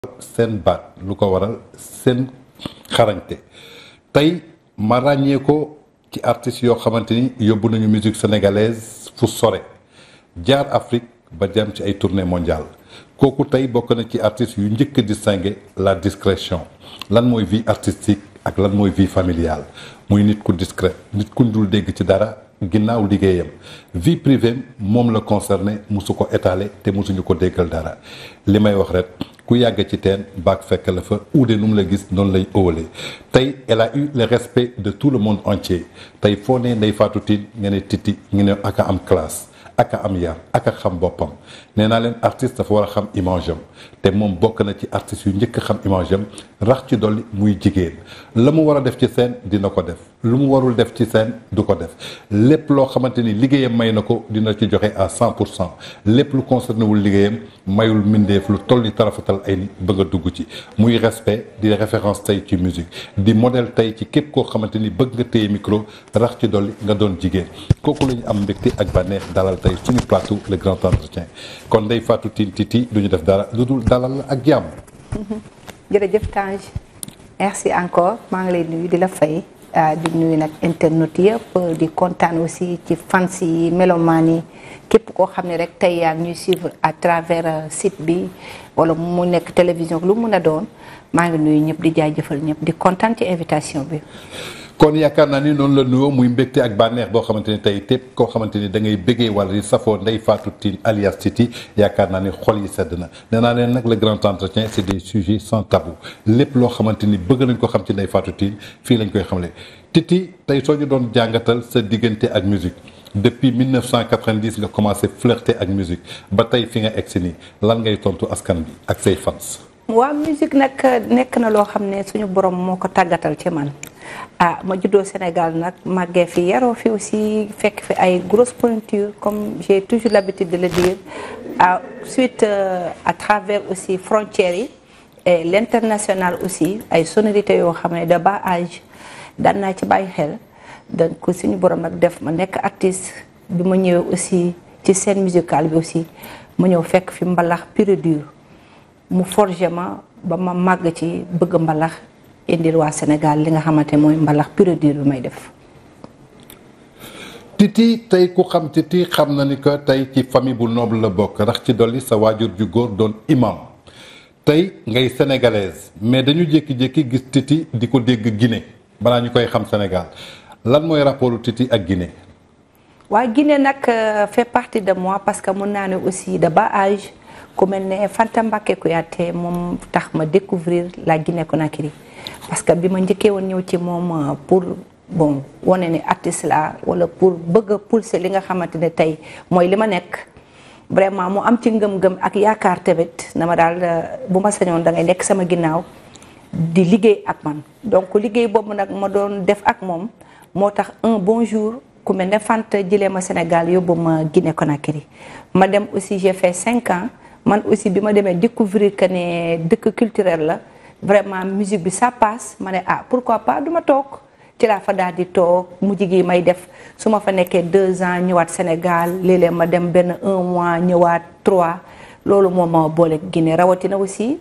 seen baat lu ko waral seen xarañte tey ma ràññee ko ci artistes yoo xamante ni yóbbu nañu musique sénégalaise fu sore jaar Afrique ba jëm ci ay tournée mondiale kooku tey bokk na ci artistes yu njëkk a distinguer la discrétion lan mooy vie artistique ak lan mooy vie familiale muy nit ku discret nit ku dul dégg ci dara ginnaaw liggéeyam vie privée moom la concerné musu ko étaler te musuñu ko déggal dara li may wax rek ku yàgg ci teen baag fekk la fa uude nu mu la gis noonu lay ëwalee tey elle a eu le respect de tout le monde entier tey foo ne Ndeye Fatou Tine nga ne Titi nga ne aka am classe aka am yar aka xam boppam nee naa leen artiste dafa war a xam image am te moom bokk na ci artistes yu njëkk a xam image am rax ci dolli muy jigéen la mu war a def ci scène dina ko def lu mu warul def ci scène du ko def lépp loo xamante ni liggéeyam may na ko dina ci joxe à 100% lépp lu concerné wul liggéeyam mayul mbindeef lu toll ni tarafatal ay nit bëgg a dugg ci muy respect di référence tey ci musique di modèle tey ci képp koo xamante ni bëgg nga téye micro rax ci dolli nga doon jigéen kooku la ñu am mbégte ak bànneex dalal tey suñu plateau le grand entretien kon Ndeye Fatou Tine Titi duñu def dara lu dul dalal la ak jàmm. jërëjëf Tange merci encore maa ngi lay nuyu di la fay di nuyu nag internet yëpp di kontaan aussi ci fans yi melomaan yi képp koo xam ne rek tey yaa ngi ñuy suivre à travers site bi wala mu nekk télévision lu mun a doon maa ngi nuyu ñëpp di jaajëfal ñëpp di kontaan ci invitation bi. kon yaakaar naa ni noonu la nuyoo muy mbégte ak bànneex boo xamante ni tey tépp koo xamante ni da ngay bëggee wala di safoo Ndeye Fatou Tine alias Titi yaakaar naa ni xol yi sedd na nee naa leen nag le grand entretien c'est des sujets sans tabou lépp loo xamante ni bëgg nañ ko xam ci Ndeye Fatou Tine fii lañ koy xamle Titi tey soo ñu doon jàngatal sa diggante ak musique depuis 1990 nga commencé flirter ak musique ba tey fi nga egsi nii lan ngay tontu askan bi ak say fans. waaw musique nag nekk na loo xam ne suñu borom moo ko tàggatal ci man ma juddoo Sénégal nag màggee fi yaroo fi aussi fekk fi ay grosses pointures comme j'ai toujours l'habitude de le dire suite à travers aussi frontières yi et l'international aussi ay sonorités yoo xam ne de bas âge daan naa ci bàyyi xel donc suñu borom nag def ma nekk artiste bi ma ñëwee aussi ci scène musicale bi aussi ma ñëw fekk fi mbalax pur et dur mu forgé ma ba ma màgg ci bëgg mbalax indil waa Sénégal li nga xamante mooy mbalax pur et dur bi may def. Titi tey ku xam Titi xam na ni que tey ci famille bu noble la bokk rax ci dolli sa waajur ju góor doon imam tey ngay sénégalaise mais dañu jékki-jékki gis Titi di ko dégg Guinée balaa ñu koy xam Sénégal lan mooy rapportu Titi ak Guinée. waa Guinée nag fait partie de moi parce que mun naa ne aussi de bas âge ku mel ne Fanta Mbacké Kouyaté moom tax ma découvrir la Guinée-Conakry parce que bi ma njëkkee woon ñëw ci moom pour bon wane ne artiste la wala pour bëgg a pousser li nga xamante ne tey mooy li ma nekk vraiment mu am ci ngëm-ngëm ak yaakaar tamit na ma daal bu ma sañoon da ngay nekk sama ginnaaw di liggéey ak man donc liggéey boobu nag ma doon def ak moom moo tax un bon jour ku mel ne Fanta jëlee ma Sénégal yóbbu ma Guinée-Conakry ma dem aussi j'ai fait 5 ans man aussi bi ma demee découvrir que ne dëkk culturel la vraiment musique bi ça passe ma ne pourquoi pas du ma toog ci laa fa daal di toog mujj gi may def su ma fa nekkee 2 ans ñëwaat Sénégal léeg-léeg ma dem benn 1 mois ñëwaat 3 loolu moo ma boole Guinée rawatina aussi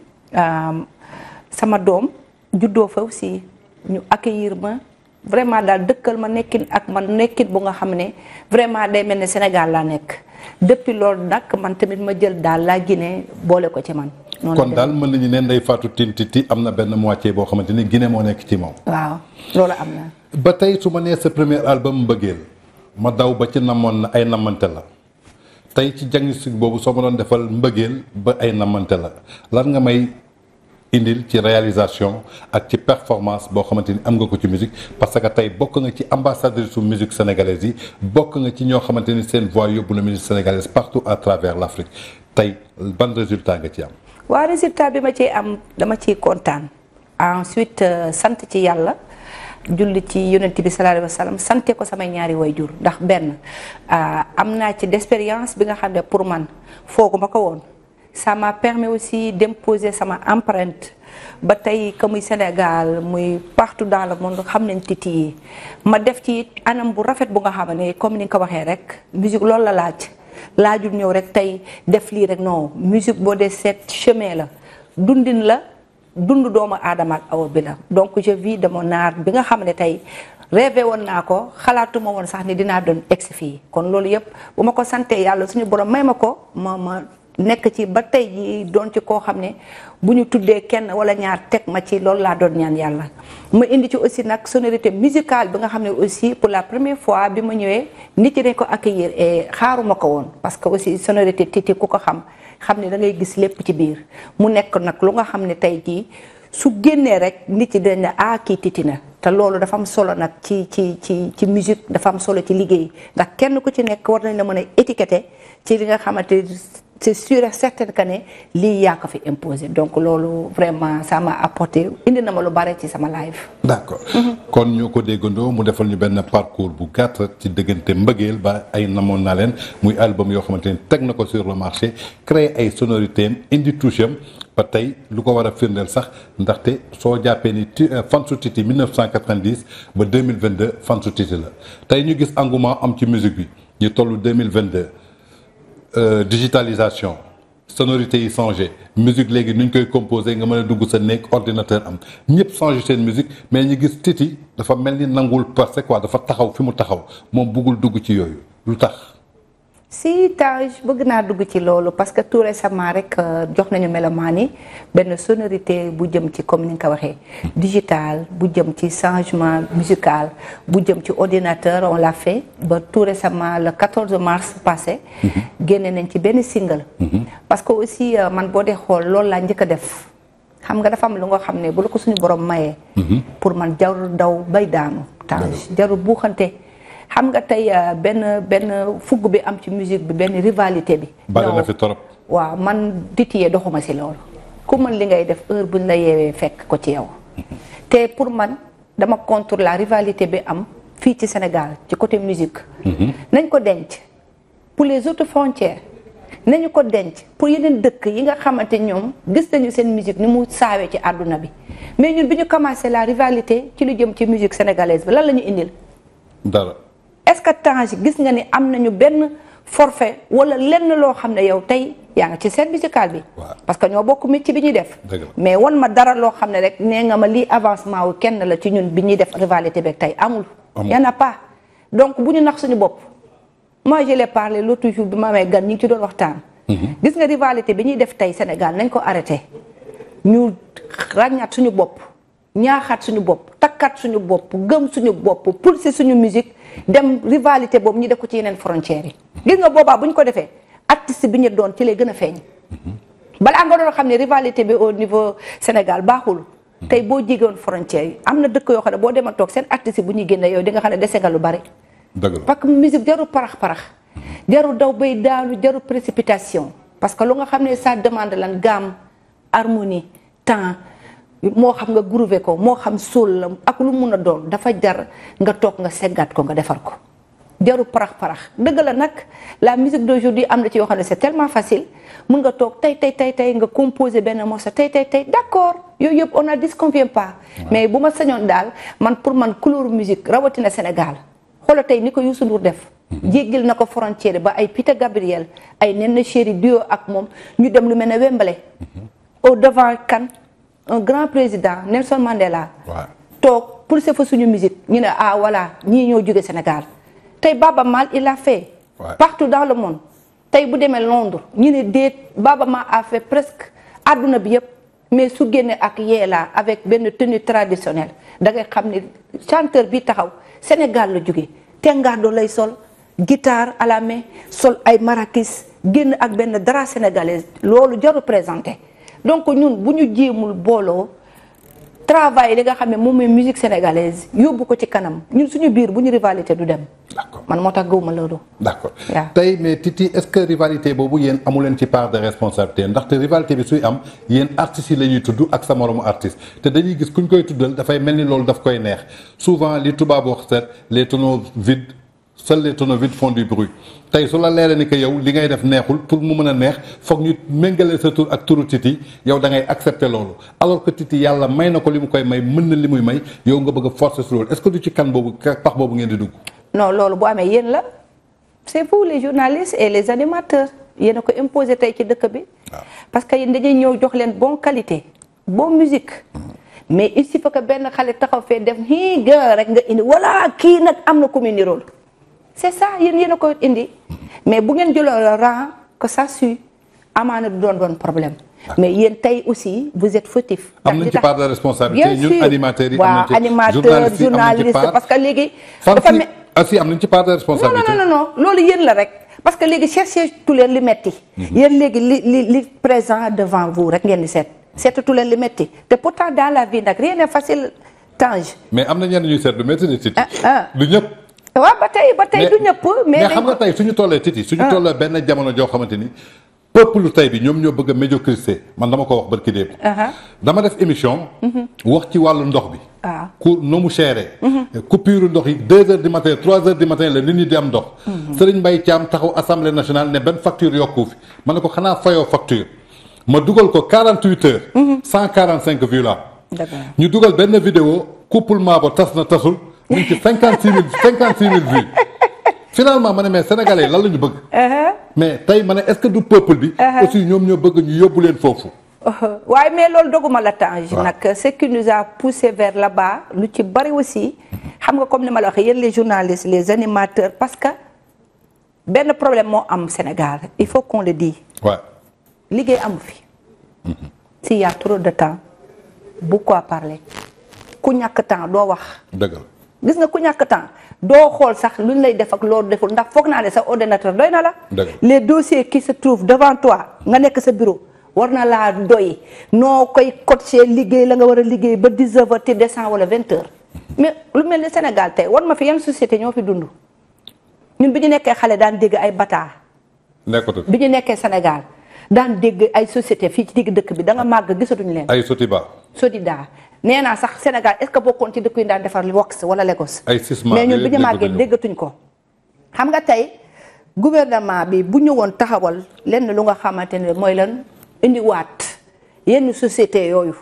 sama doom juddoo fa aussi ñu accueillir ma vraiment daal dëkkal ma nekkin ak man nekkin bu nga xam ne vraiment day mel ne Sénégal laa nekk depuis loolu nag man tamit ma jël daal la Guinée boole ko ci man. kon daal mën nañu ne Ndeye Fatou Tine Titi am na benn moitié boo xamante ni Guinée moo nekk ci moom. waaw loolu am na. ba tey su ma nee sa premier album mbëggeel ma daw ba ci namoon na ay namante la tey ci diagnostic boobu soo ma doon defal mbëggeel ba ay namante la lan nga may indil ci réalisation ak ci performance boo xamante ni am nga ko ci musique parce que tey bokk nga ci ambassadeur su musique sénégalaise yi bokk nga ci ñoo xamante ni seen voix yóbbu na musique sénégalaise partout à travers l'Afrique tey ban résultat nga ci am. waaw résultat bi ma ciy am dama ciy kontaan ensuite sant ci yàlla julli ci yonent bi sallallahu alayhi wa sallam sante ko samay ñaari wayjur ndax benn am naa ci d'expérience bi nga xam ne pour man fooguma ko woon ça m'a permis aussi d'imposer sama empreinte ba tey que muy Sénégal muy partout dans le monde xam nañ Titi yi ma def ci anam bu rafet bu nga xam ne comme ni nga ko waxee rek musique loolu la laajul ñëw rek tey def lii rek non musique boo dee seet chemin la dundin la dund doomu aadama ak awa bi la donc je vis de mon art bi nga xam ne tey rêvé woon naa ko xalaatuma woon sax ni dinaa doon egsi fii kon loolu yëpp bu ma ko santee yàlla suñu borom may ma ko ma nekk ci ba tey ji doon ci koo xam ne bu ñu tuddee kenn wala ñaar teg ma ci loolu laa doon ñaan yàlla ma indi ci aussi nag sonorité musicale bi nga xam ne aussi pour la première fois bi ma ñëwee nit ñi dañ ko accueillir et xaaruma ko woon parce que aussi sonorité Titi ku ko xam ne da ngay gis lépp ci biir mu nekk nag lu nga xam ne tey jii su génnee rek nit ñi dañ ne kii Titi na te loolu dafa am solo nag ci musique dafa am solo ci liggéey ndax kenn ku ci nekk war nañ la mën a étiqueter ci li nga xamante c'est sûr et certain que ne lii yaa ko fi imposé donc loolu vraiment ça m'a apporté indi na ma lu bare ci sama live. d'accord kon ñoo ko déggandoo mu defal ñu benn parcours bu gàtt ci diggante mbëggeel ba ay namoon naa leen muy album yoo xamante ni teg na ko sur le marché créer ay sonorités am indi touche am ba tey lu ko war a firndeel sax ndaxte soo jàppee ni Fansu Titi 1990 ba 2022 Fansu Titi la tey ñu gis engouement am ci musique bi ñu toll 2022. Digitalisation sonorité yi changé musique léegi nu ñu koy composé nga mën a dugg sa néeg ordinateur am ñëpp changé seen musique mais ñu gis Titi dafa mel ni nangul parce que dafa taxaw fi mu taxaw moom bëggul dugg ci yooyu lu tax. si Tange bëgg naa dugg ci loolu parce que tout récemment rek jox nañu mélomane yi benn sonorité bu jëm ci comme ni nga ko waxee digital bu jëm ci changement musical bu jëm ci ordinateur on l'a fait ba tout récemment le 14 mars passé génne nañ ci benn single parce que aussi man boo dee xool loolu laa njëkk a def xam nga dafa am lu nga xam ne bu la ko suñu borom mayee pour man jarul daw bay daanu Tange jarul buuxante xam nga tey benn fugg bi am ci musique bi benn rivalité bi. bari na fi torop. waaw man Titi doxuma si loolu. ku mën li ngay def heure buñ la yeewee fekk ko ci yow. te pour man dama contre la rivalité bi am fii ci Sénégal ci côté musique. nañ ko denc pour les autres frontières. nañu ko denc pour yeneen dëkk yi nga xamante ñoom gis nañu seen musique ni mu saawee ci àdduna bi mais ñun bi ñu commencé la rivalité ci lu jëm ci musique sénégalaise bi lan la ñu indil. dara. est-ce que Tange gis nga ni am nañu benn forfait wala lenn loo xam ne yow tey yaa nga ci scène musicale bi. parce que ñoo bokk métier bi ñuy def. mais wan ma dara loo xam ne rek nee nga ma lii avancement wu kenn la ci ñun bi ñuy def rivalité beeg tey amul. y en a pas donc bu ñu nax suñu bopp. moi je l'ai parlé l'autre jour bi ma amee gan ñi ngi ci doon waxtaan. gis nga rivalité bi ñuy def tey Sénégal nañ ko arrêté ñu ràññaat suñu bopp ñaaxaat suñu bopp takkaat suñu bopp gëm suñu bopp pousser suñu musique. dem rivalité boobu ñu def ko ci yeneen frontières yi gis nga boobaa bu ñu ko defee artiste bi ñu doon ci lay gën a feeñ balaa nga doon xam ne rivalité bi au niveau Sénégal baaxul tey boo jégoon frontières yi am na dëkk yoo xam ne boo demal toog seen artiste bu ñuy génne yow di nga xam ne dese nga lu bari parce que musique jarul parax jarul daw bay daanu jarul précipitation parce que lu nga xam ne ça demande lan gamme harmonie temps moo xam nga groove ko moo xam soul la ak lu mun a doon dafa jar nga toog nga seggaat ko nga defar ko jaru parax dëgg la nag la musique d'aujourd'hui am na ci yoo xam ne c'est tellement facile mun nga toog tey nga composer benn morceau tey d'accord yooyu yëpp on ne disconvient pas mais bu ma sañoon daal man pour man couleur musique rawatina Sénégal xoolal tey ni ko Youssou Ndour def jéggil na ko frontière ba ay Peter Gabriel ay Néné Chéri duo ak moom ñu dem lu mel ne Wembley au devant kan un grand président Nelson Mandela toog pour se fa suñu musique ñu ne voilà ñii ñoo jóge Sénégal tey Baaba Maal il a fait partout dans le monde tey bu demee Londres ñu ne déet Baaba Maal a fait presque àdduna bi yëpp mais su génne ak yeelaa avec benn tenue traditionnelle da ngay xam ne chanteur bi taxaw Sénégal la jóge tengaado lay sol guitare à la main sol ay marakis génn ak benn drap sénégalaise loolu jaru présenté donc ñun bu ñu jéemul booloo travail li nga xam ne moom mooy musique sénégalaise yóbbu ko ci kanam ñun suñu biir bu ñu rivalité du dem. d'accord man moo tax gëwuma loolu. d'accord tey mais Titi est-ce que rivalité boobu yéen amu leen ci part de responsabilité ndaxte rivalité bi suy am yéen artistes yi la ñuy tudd ak sa moromu artiste te dañuy gis kuñ koy tuddal dafay mel ni loolu daf koy neex souvent li tubaab wax seet les tonneaux vides. Seuls les tonneaux vides font du bruit tey su la leeree ni que yow li ngay def neexul pour mu mën a neex foog ñu méngale sa tur ak turu Titi yow da ngay accepter loolu alors que Titi yàlla may na ko li mu koy may mën na li muy may yow nga bëgg a forcer si loolu est-ce que du ci kan boobu pax boobu ngeen di dugg. non loolu bu amee yéen la c'est vous les journalistes et les animateurs yéen a ko imposé tey ci dëkk bi. parce que yéen dañuy ñëw jox leen bon qualité bon musique mais il suffit que benn xale taxaw fee def nii ga rek nga indi voilà kii nag am na ku mu nirool c'est ça yéen a ko indi mais bu ngeen jëloon le rang que ça suit amaana du doon problème mais yéen tey aussi vous êtes fautif. am nañ ci part de responsabilité ñun animateurs yi. waaw animateur journaliste parce que léegi. dafa aussi am nañ ci part de responsabilité. non loolu yéen la rek parce que léegi cherchez tu leen li metti yéen léegi li présent devant vous rek ngeen di seetatu leen li metti te pourtant dans la vie nag rien n'est facile Tange. mais am na ñenn ñuy seet lu metti di Titi. du ñëpp. waaw ba tey du ñëpp. mais xam nga tey suñu tollee Titi. suñu tollee benn jamono joo xamante ni. peuple lu tey bi ñoom ñoo bëgg a médiocrité man dama ko wax barki démb. dama def émission. wax ci wàllu ndox bi. ku nu mu chéré. coupure ndox yi 2 heures du matin 3 heures du matin la nit ñi di am ndox. Serigne Mbaye Thiam taxaw assemblée nationale ne benn facture yokku fi ma ne ko xanaa fayoo facture ma dugal ko 48 heures. 145 vues la. ñu dugal benn vidéo couplement ba tas na tasul ñu ngi ci 56 000 vues. finalement ma ne mais sénégalais lan la ñu bëgg. mais tey ma ne est-ce que du peuple bi. aussi ñoom ñoo bëgg ñu yóbbu leen foofu. waaye mais loolu doguma la Tange. nag ce qui nous a poussé vers là-bas lu ci bari aussi. xam nga comme ni ma la waxee yéen les journalistes les animateurs parce que benn problème moo am Sénégal il faut qu'on le dise. waaw liggéey amu fi. s'il y a trop de temps pourquoi parler ku ñàkk temps doo wax. dëgg la gis nga ku ñàkk temps. doo xool sax luñ lay def ak loolu deful ndax foog naa ne sa ordinateur doy na la. les dossiers qui se trouvent devant toi nga nekk sa bureau war na laa doy noo koy coacher liggéey la nga war a liggéey ba 19 heures ti descend wala 20 heures. mais lu mel ni Sénégal tey war ma fi yenn société ñoo fi dund ñun bi ñu nekkee xale daan dégg ay Bata. nekkatu bi ñu nekkee Sénégal daan dégg ay société fii ci digg dëkk bi da nga màgg gisatuñu leen. ay Sotiba. Sodida nee naa sax Sénégal est-ce que bokkoon ci dëkk yi daan defar wax wala Lagos. ay Sisma mais ñun bi ñu màggee déggatuñ ko. xam nga tey gouvernement bi bu ñëwoon taxawal lenn lu nga xamante ne mooy lan indiwaat yenn société yooyu.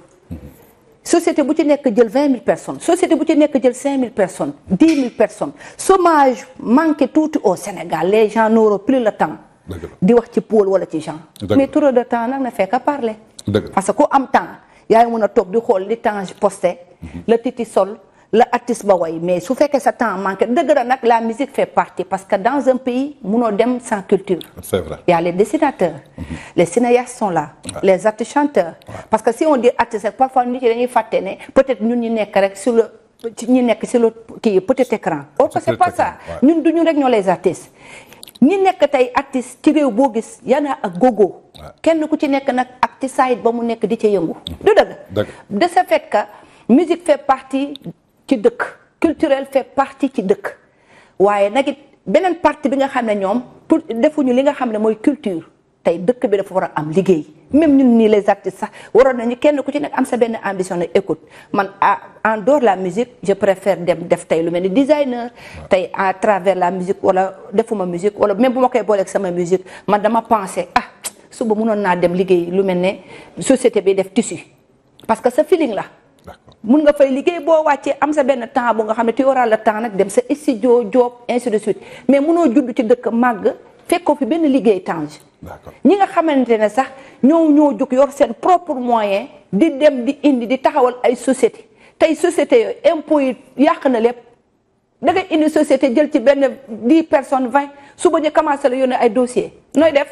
société bu ci nekk jël 20 000 personnes société bu ci nekk jël 5 000 personnes 10 000 personnes chômage manqué tuuti au Sénégal les gens n'auront plus le temps. di wax ci pôle wala ci gens. mais trop de temps nag na fekk parler. parce que ku am temps. yaa ngi mën a toog di xool li Tange posté la Titi sol la artiste ba way mais su fekkee sa temps manqué dëgg la nag la musique fait partie parce que dans un pays munoo dem sans culture. C'est vrai. Il y a les dessinateurs. Les cinéastes sont là. Les artistes chanteurs. parce que si on dit artiste parfois nit ñi dañuy fàtte ne peut-être ñun ñu nekk rek sur le ñi nekk sur le kii petit écran. or que c'est pas ça ñun du ñu rek ñoo les artistes. ñi nekk tey artiste ci réew boo gis yana ak gogo kenn ku ci nekk nag ak ci side ba mu nekk di ca yëngu du dëgg de ce fait que musique fait partie ci dëkk culturel fait partie ci dëkk waaye nag it beneen partie bi nga xam ne ñoom pour defuñu li nga xam ne mooy culture tey dëkk bi dafa war a am liggéey même ñun nii les artistes sax waroon nañu kenn ku ci nekk am sa benn ambition ne écoute man en dehors la musique je préfère dem def tey lu mel ni designer tey à travers la musique wala defuma musique wala même bu ma koy booleeg sama musique man dama pensé suba mënoon naa dem liggéey lu mel ne société bi def tissu parce que sa feeling la mun nga fay liggéey boo wàccee am sa benn temps bu nga xam ne tu auras le temps nag dem sa studio job ainsi de suite mais mënoo judd ci dëkk màgg fekkoo fi benn liggéey Tange ñi nga xamante ne sax ñoo jóg yor seen propre moyen di dem di indi di taxawal ay société tey société yooyu impôt yi yàq na lépp da ngay indi société jël ci benn 10 personnes 20 suba ñu commencé la yónnee ay dossier nooy def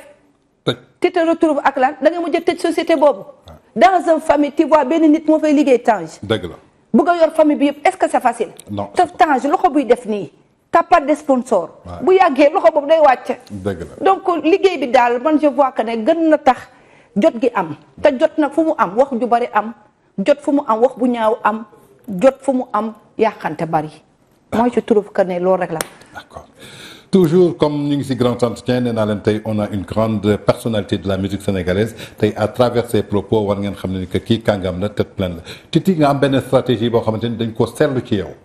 tu te retrouves ak lan da ngay mujj tëj société boobu dans une famille tu vois benn nit moo fay liggéey Tange dëgg la bëgg a yor famille bi yëpp est-ce que c'est facile non te Tange loxo buy def nii t'as pas de sponsor bu yàggee loxo boobu day wàcc dëgg la donc liggéey bi daal man je vois que ne gën na tax jot gi am te jot nag fu mu am wax ju bari am jot fu mu am wax bu ñaaw am jot fu mu am yàqante bari moi je trouve que ne loolu rek la d'accord toujours comme ñu ngi ci grand entretien nee naa leen tey on a une grande personnalité de la musique sénégalaise tey à travers ses propos war ngeen xam ne ni que kii kàngam la tête pleine la Titi nga am benn stratégie boo xamante ni dañ ko seetlu ci yow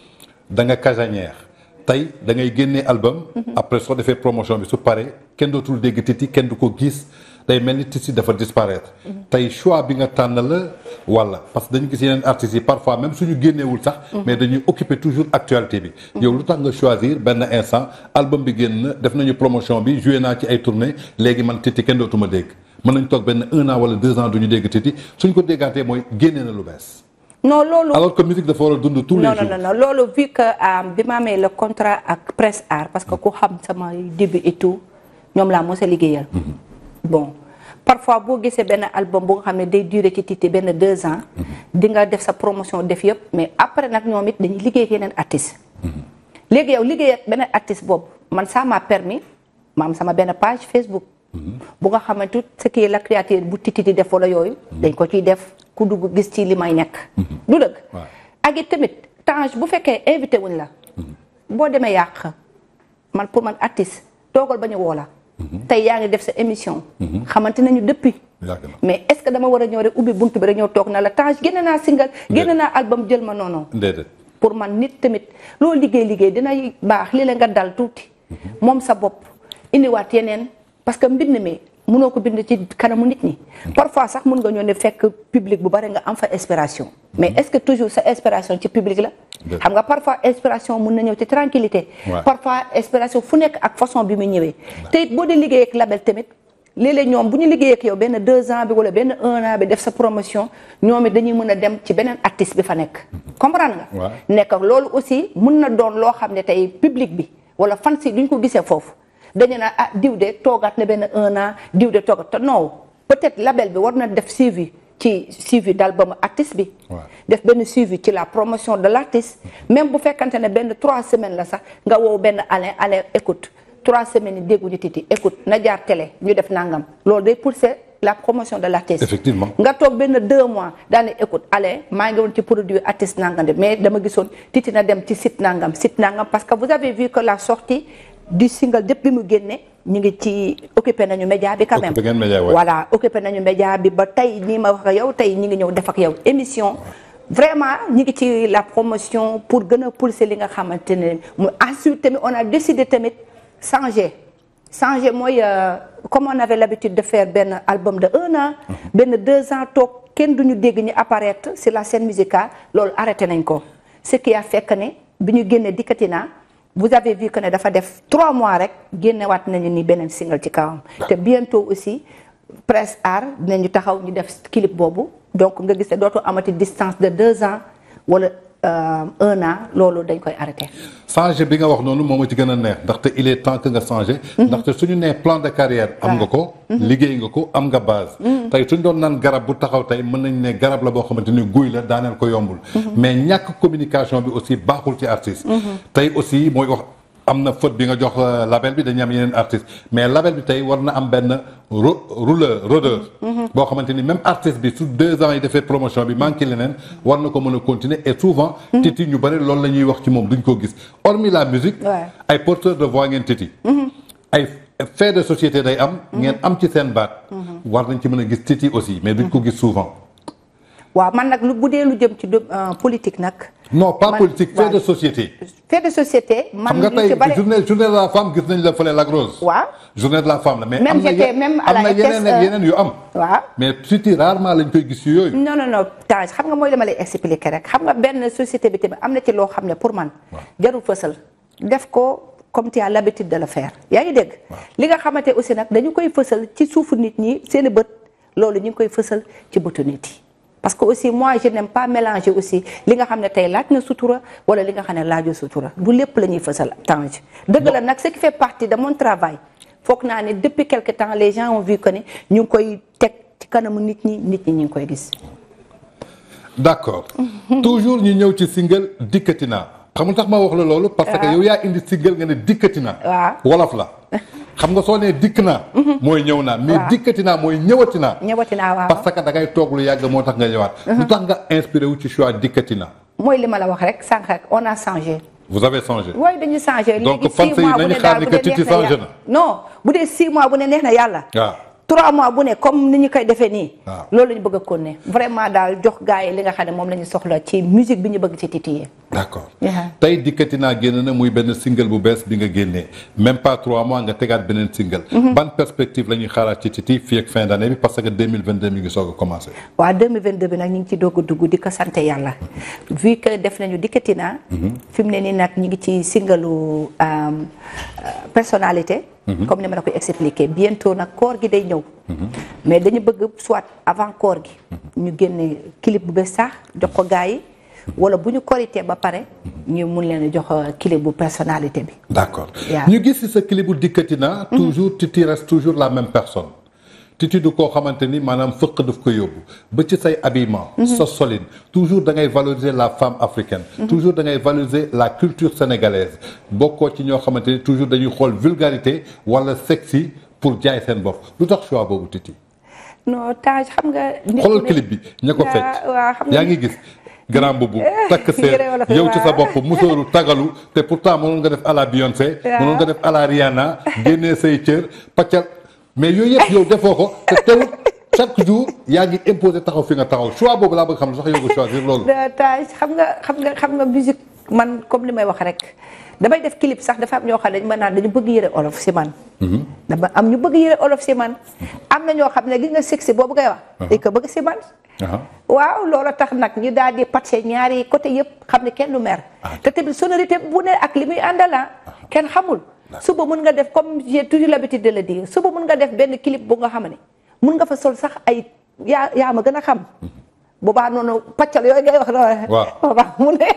da nga casanière tey da ngay génnee album après soo defee promotion bi su paree kenn dootul dégg Titi kenn du ko gis day mel ni Titi dafa disparaître tey choix bi nga tànn la wala parce que dañu gis yeneen artistes yi parfois même suñu génneewul sax mais dañuy occuper toujours actualité bi yow lu tax nga choisir benn instant album bi génn def nañu promotion bi joué naa ci ay tournée léegi man Titi kenn dootuma dégg mën nañ toog benn 1 an wala 2 ans du ñu dégg Titi suñ ko déggaatee mooy génnee na lu bees. non loolu alors que musique dafa war a dund tous les jours. non loolu vu que bi ma amee le contrat ak Presse Art parce que ku xam sama début et tout ñoom laa mos a liggéeyal. bon parfois boo gisee benn album bu nga xam ne day durer ci Titi benn 2 ans. di nga def sa promotion def yëpp mais après nag ñoom it dañuy liggéey ak yeneen artistes. léegi yow liggéey ak beneen artiste boobu man ça m'a permis ma am sama benn page Facebook. bu nga xamante tout ce qui est la créature bu Titi di def wala yooyu. dañ ko ciy def ku dugg gis ci li may nekk. du dëgg. ak it tamit Tange bu fekkee invité wuñ la. boo demee yàq man pour man artiste toogal ba ñu woo la. tey yaa ngi def sa émission. xamante nañu depuis. mais est-ce que dama war a ñëw rek ubbi buntu bi rek ñëw toog na la Tange génne naa single. génne naa album jël ma non non. pour man nit tamit loolu liggéey dina baax lii la nga dal tuuti. moom sa bopp indiwaat yeneen parce que mbind mi mënoo ko bind ci kanamu nit ñi. parfois sax mën nga ñëw ne fekk public bu bari nga am fa inspiration. mais est-ce que toujours sa inspiration ci public la. xam nga parfois inspiration mën na ñëw ci tranquillité. parfois inspiration fu nekk ak façon bi mu ñëwee. te it boo dee liggéey ak label tamit léeg-léeg ñoom bu ñu liggéey ak yow benn 2 ans bi wala benn 1 an bi def sa promotion ñoom it dañuy mën a dem ci beneen artiste bi fa nekk. comprendre nga. nekk ak loolu aussi mën na doon loo xam ne tey public bi wala fans yi duñ ko gisee foofu. dañu naan diw de toogaat na benn 1 an diw de toogaat te non peut-être label bi war na def suivi d'album artiste bi. def benn suivi ci la promotion de l'artiste. même bu fekkante ne benn 3 semaines la sax nga woo benn Alain écoute 3 semaines yi dégguñu Titi écoute na jaar télé ñu def nangam loolu day pousser la promotion de l'artiste. effectivement nga toog benn 2 mois daane écoute Alain maa ngi woon ci produit artiste nangam de mais dama gisoon Titi na dem ci site nangam parce que vous avez vu que la sortie du single depuis mu génne ñu ngi ci occupé nañu média bi quand même. voilà occupé nañu média bi ba tey nii ma wax ak yow tey ñu ngi ñëw def ak yow émission. vraiment ñu ngi ci la promotion pour gën a pousser li nga xamante ne mu ensuite tamit on a décidé tamit changer mooy comme on avait l'habitude de faire benn album de 1 an. benn 2 ans toog kenn duñu dégg ñu apparaître sur la scène musicale loolu arrêté nañ ko ce qui a fait que ne bi ñu génnee dikkati naa vous avez vu que ne dafa def 3 mois rek génnewaat nañu ni beneen single ci kawam. te bientôt aussi Presse Art dinañu taxaw ñu def clip boobu donc nga gis ne dootu amati distance de 2 ans wala 1 an loolu dañ koy arrêté. changer bi nga wax noonu moom a ci gën a neex ndaxte il est temps que nga changer. ndaxte suñu nee plan de carrière am nga ko. liggéey nga ko am nga base. tey suñu doon naan garab bu taxaw tey mën nañu ne garab la boo xamante ni guy la daaneel ko yombul. mais ñàkk communication bi aussi baaxul ci artiste. tey aussi mooy wax am na faute bi nga jox label bi dañuy am yeneen artiste mais label bi tey war na am benn rodeur. boo xamante ni même artiste bi su 2 ans yi defee promotion bi manqué leneen war na ko mën a continuer et souvent. Titi ñu bëri loolu la ñuy wax ci moom duñ ko gis hormis la musique. ay porteurs de voix ngeen Titi. ay fait de société day am. ngeen am ci seen baat. war nañ ci mën a gis Titi aussi mais duñ ko gis souvent. waaw man nag bu dee lu jëm ci politique nag. non pas politique fait de société. fait de société. man xam nga tey journée de la femme gis nañ la fële Lac Rose. waaw journée de la femme la mais. même j'étais même à la yeneen yu am. waaw mais Titi rarement lañ koy gis yooyu. non Tange xam nga mooy dama lay expliquer rek xam nga benn société bi tamit am na ci loo xam ne pour man. jarul fësal def ko comme tu as l'habitude de le faire yaa ngi dégg. li nga xamante aussi nag dañu koy fësal ci suufu nit ñi seen i bët loolu ñu ngi koy fësal ci bëtu nit yi. parce que aussi moi je n'aime pas mélanger aussi li nga xam ne tey laaj na sutura wala li nga xam ne laajoo sutura du lépp la ñuy fësal Tange. dëgg la nag ce qui fait partie de mon travail foog naa ne depuis quelque temps les gens ont vu que ne ñu ngi koy teg ci kanamu nit ñi ñu ngi koy gis. d'accord toujours ñu ñëw ci single dikkati naa xam nga tax ma wax la loolu. parce que yow yaa indi single nga ne dikkati naa. waaw wolof la. xam nga soo nee dikk naa. mooy ñëw naa mais dikkati naa mooy ñëwati naa. ñëwati naa waaw parce que da ngay toog lu yàgg moo tax nga ñëwaat. lu tax nga inspiré wu ci choix dikkati naa. mooy li ma la wax rek sànq rek on a changé. vous avez changé. oui dañu changé. donc fan yi nañu xaar ni que Titi changé na. non bu dee 6 mois bu ne neex na yàlla. waaw 3 mois bu ne comme ni ñu koy defee nii. waaw loolu la ñu bëgg a continuer vraiment daal jox gars yi li nga xam ne moom la ñu soxla ci musique bi ñu bëgg ci Titi yi. d'accord tey dikkati naa génn na muy benn single bu bees bi nga génnee même pas 3 mois nga tegaat beneen single. ban perspective la ñuy xaaraat ci Titi fii ak fin d'année bi parce que 2022 mi ngi soog a commencé. waaw 2022 bi nag ñu ngi ci doog a dugg di ko sant yàlla vu que def nañu dikkati naa. fi mu ne nii nag ñu ngi ci singalu personnalité. comme ni ma la koy expliquer bientôt nag koor gi day ñëw. mais dañu bëgg soit avant koor gi. ñu génne clip bu bees sax jox ko gars yi. wala bu ñu korité ba pare ñu mun leen jox clip bu personnalité bi. d'accord ñu gis ci sa clip bu dikkati naa. toujours Titi reste toujours la même personne. Titi du koo xamante ni maanaam fëq daf ko yóbbu ba ci say habillement. sa solide toujours da ngay valoriser la femme africaine. toujours da ngay valoriser la culture sénégalaise bokkoo ci ñoo xamante ni toujours dañuy xool vulgarité wala sexy pour jaay seen bopp lu tax choix boobu Titi. non Taj xam nga. xoolal clip bi ña ko fecc yaa ngi gis. grand boubou takk seer yow ci sa bopp musóoru tagalu te pourtant mënoon nga def à la Beyoncé mënoon nga def à la Rihanna génnee say cër paccal mais yooyu yëpp yow defoo ko te teewul chaque jour yaa ngi imposé taxaw fi nga taxaw choix boobu laa bëgg xam sax yow nga choisir loolu. Taj xam nga musique man comme li may wax rek damay def clip sax dafa am ñoo xam ne dañu mën naan dañu bëgg yëre olof si man. dama am ñu bëgg yëre olof si man. am na ñoo xam ne gis nga sexy boobu ngay wax. dañ ko bëgg si man. waaw loolu tax nag ñu daal di patché ñaari côté yëpp xam ne kenn du mer. te tamit sonorité bu ne ak li muy àndala kenn xamul. suba mun nga def comme j'ai toujours l'habitude de le dire suba mun nga def benn clip bu nga xam ne mun nga fa sol sax ay yaa ma gën a xam. boobaa noonu pàccal yooyu ngay wax noonu. waaw mu ne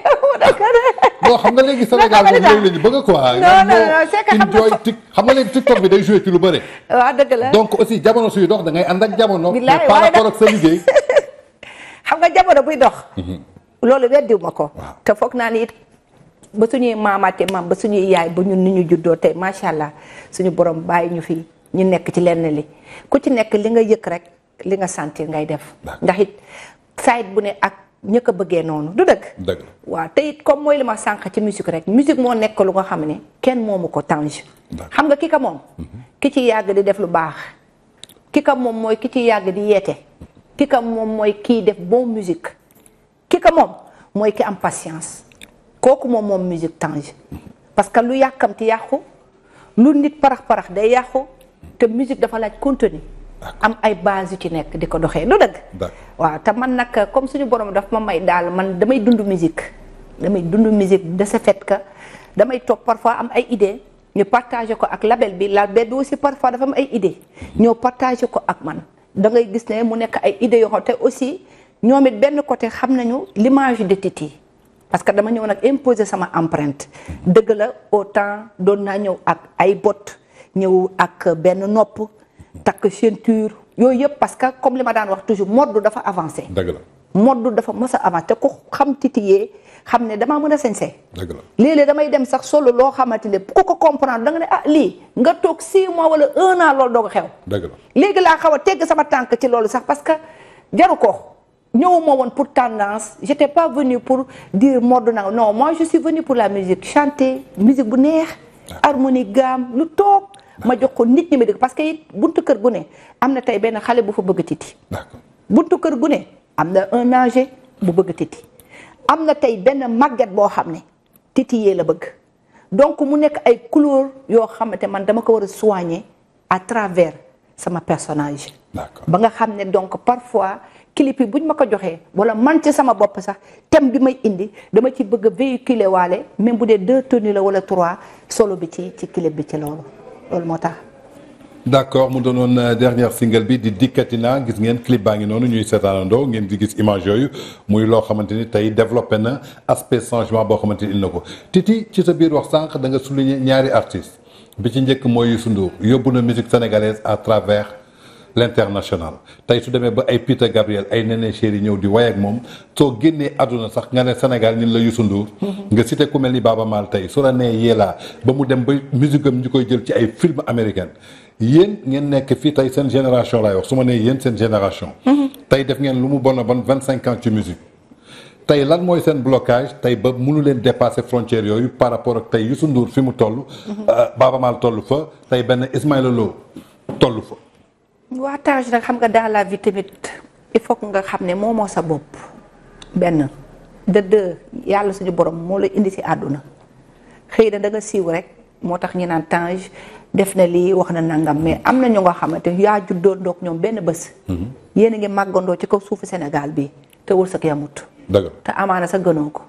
non xam nga léegi Sénégal moom yooyu la ñu bëgg quoi. non c'est que xam nga léegi TikTok bi day joué ci lu bëri. waaw dëgg la donc aussi jamono suy dox da ngay ànd ak jamono. mais par rapport ak sa liggéey. xam nga jamono buy dox. loolu weddiw ma ko. te foog naa ni it ba suñuy maamaate maam ba suñuy yaay ba ñun ni ñu juddoo tey macha allah suñu borom bàyyi ñu fi ñu nekk ci lenn li ku ci nekk li nga yëg rek li nga sentir ngay def. ndax it sayit bu ne ak ña ko bëggee noonu du dëgg. dëgg waaw te it comme mooy li ma sànq ci musique rek musique moo nekk lu nga xam ne kenn moomu ko Tange. xam nga ki ka moom. ki ci yàgg di def lu baax. ki ka moom mooy ki ci yàgg di yeete. ki ka moom mooy kii def bon musique. ki ka moom mooy ki am patience. kooku moom musique Tange. parce que lu yàkkamti yàqu lu nit parax day yàqu te musique dafa laaj contenu. am ay base yu ci nekk di ko doxee lu dëgg. waaw te man nag comme suñu borom daf ma may daal man damay dund musique. de ce fait que damay toog parfois am ay idées ñu partagé ko ak label bi aussi parfois dafa am ay idées ñoo partagé ko ak man da ngay gis ne mu nekk ay idées yoo xam te aussi ñoom it benn côté xam nañu l'image de Titi. parce que dama ñëw nag imposer sama empreinte dëgg la autant doon naa ñëw ak ay bot ñëw ak benn nopp. takk ceinture yooyu yëpp parce que comme li ma daan wax toujours mode dafa avancé. dëgg la mode dafa mës a avancé te ku xam titiyee xam ne damaa mën a sañse. dëgg la léeg-léeg damay dem sax solo loo xamante ne ku ko comprendre da nga ne ah lii nga toog 6 mois wala 1 an loolu doog a xew. dëgg la léegi laa xaw a tegg sama tànk ci loolu sax parce que jaru ko ñëwuma woon pour tendance j'étais pas venue pour dire mode na non moi je suis venue pour la musique chanter musique bu neex. harmonie gamme lu toog. ma jox ko nit ñi ma dégg parce que it buntu kër gu ne am na tey benn xale bu fa bëgg Titi. buntu kër gu ne am na un âgé bu bëgg Titi. am na tey benn màgget boo xam ne Titi yee la bëgg donc mu nekk ay couleur yoo xamante man dama ko war a soigner à travers sama personnage. ba nga xam ne donc parfois clip yi buñ ma ko joxee wala man ci sama bopp sax thème bi may indi dama ci bëgg a véhiculer waale même bu dee 2 tenues la wala 3 solo bi ci clip bi ci loolu. loolu moo tax. d'accord mu doonoon dernière single bi di dikkati naa gis ngeen clip baa ngi noonu ñuy seetaanandoo ngeen di gis image yooyu muy loo xamante ni tey développé na aspect changement boo xamante ni indi na ko Titi ci sa biir wax sànq da nga souligner ñaari artistes bi ci njëkk mooy Youssou Ndour yóbbu na musique sénégalaise à travers l'international tey su demee ba ay Peter Gabriel ay Néné Chéri ñëw di way ak moom soo génnee àdduna sax nga ne Sénégal ñun la Youssou Ndour nga cité ku mel ni Baaba Maal tey su la nee Yella ba mu dem ba musique am ñu koy jël ci ay film américain yéen ngeen nekk fii tey seen génération laay wax su ma nee yéen seen génération tey def ngeen lu mu bon 25 ans ci musique tey lan mooy seen blocage tey ba mënu leen dépasser frontières yooyu par rapport ak tey Youssou Ndour fi mu toll Baaba Maal toll fa tey benn Ismaïla Lo toll fa waa Tange nag xam nga dans la vie tamit il faut que nga xam ne moomoo sa bopp benn de deux yàlla suñu borom moo la indi ci àdduna xëy na da nga siiw rek moo tax ñu naan Tange def na lii wax na nangam mais am na ñu nga xamante yaa juddoo ndoog ñoom benn bés. yéen a ngi màggandoo ci kaw suufu Sénégal bi te wërsëg yamut. dëgg te amaana sa gënoo ko.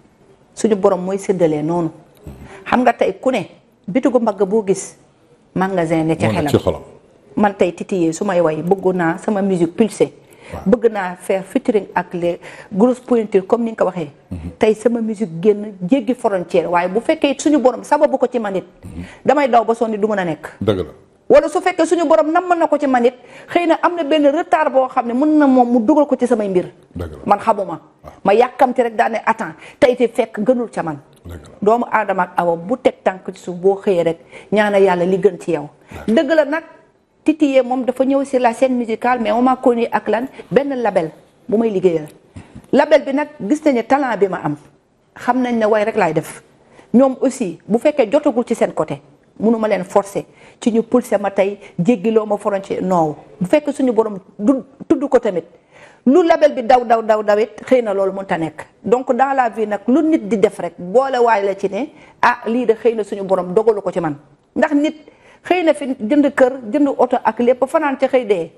suñu borom mooy séddalee noonu. xam nga tey ku ne bitigu mbagg boo gis magasin ne ci xelam. man tey titiyee su may way bëggu naa sama musique pulsée. bëgg naa faire featuring ak les grosses pointures comme ni nga ko waxee. tey sama musique génn jéggi frontière waaye bu fekkee suñu borom sababu ko ci man it damay daw ba sonni du mën a nekk. dëgg la wala su fekkee suñu borom nam na ko ci man it xëy na am na benn retard boo xam ne mën na moom mu dugal ko ci samay mbir. man xamuma ma yàkkamti rek daa ne attends tey te fekk gënul ca man. doomu aadama ak awa bu teg tànk ci suuf boo xëyee rek ñaana yàlla li gën ci yow. dëgg la nag. Titiyee moom dafa ñëw sur la scène musicale mais on m'a connu ak lan benn label bu may liggéeyal label bi nag gis nañu talent bi ma am xam nañ ne way rek laay def ñoom aussi bu fekkee jotagul ci seen côté mënuma leen forcer ci ñu pousser ma tey jéggiloo ma frontière non bu fekkee suñu borom du tudd ko tamit lu label bi daw it xëy na loolu mënta nekk donc dans la vie nag lu nit di def rek boole waay la ci ne ah lii de xëy na suñu borom dogalu ko ci man ndax nit. xëy na fi jënd kër jënd oto ak lépp fanaan ca xëy dee